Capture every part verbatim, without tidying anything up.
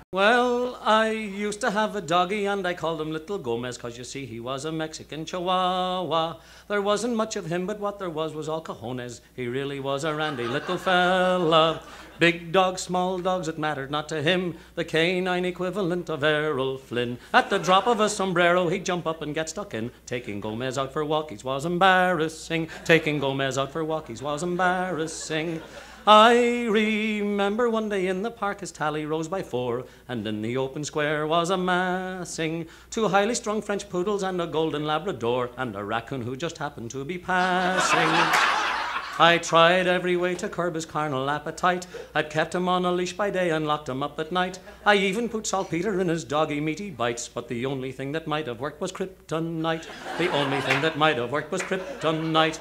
Well, I used to have a doggy and I called him Little Gomez, 'cause you see he was a Mexican Chihuahua. There wasn't much of him, but what there was was all cojones. He really was a randy little fella. Big dogs, small dogs, it mattered not to him. The canine equivalent of Errol Flynn. At the drop of a sombrero, he'd jump up and get stuck in. Taking Gomez out for walkies was embarrassing. Taking Gomez out for walkies was embarrassing. I remember one day in the park his tally rose by four, and in the open square was amassing two highly strung French poodles and a golden Labrador, and a raccoon who just happened to be passing. I tried every way to curb his carnal appetite. I'd kept him on a leash by day and locked him up at night. I even put saltpeter in his doggy meaty bites, but the only thing that might have worked was kryptonite. The only thing that might have worked was kryptonite.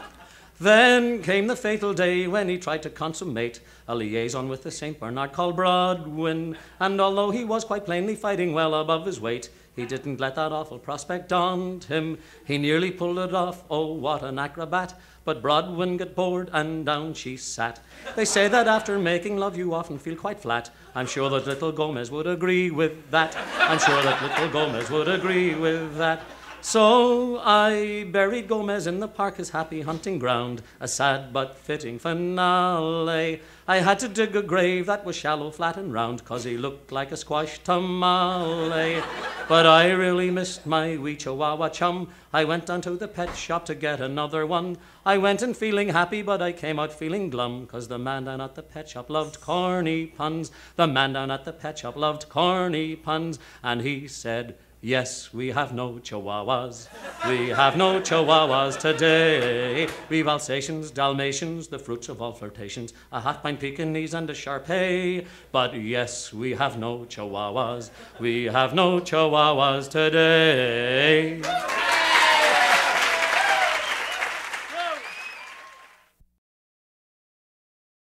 Then came the fatal day when he tried to consummate a liaison with the Saint Bernard called Broadwin, and although he was quite plainly fighting well above his weight, he didn't let that awful prospect daunt him. He nearly pulled it off, oh, what an acrobat, but Broadwin got bored and down she sat. They say that after making love you often feel quite flat. I'm sure that little Gomez would agree with that. I'm sure that little Gomez would agree with that. So I buried Gomez in the park, his happy hunting ground, a sad but fitting finale. I had to dig a grave that was shallow, flat and round, 'cause he looked like a squash tamale. But I really missed my wee Chihuahua chum. I went down to the pet shop to get another one. I went in feeling happy, but I came out feeling glum, 'cause the man down at the pet shop loved corny puns. The man down at the pet shop loved corny puns, and he said, "Yes, we have no Chihuahuas. We have no Chihuahuas today. We've Alsatians, Dalmatians, the fruits of all flirtations, a half-pint Pekingese and a Shar-Pei. But yes, we have no Chihuahuas. We have no Chihuahuas today."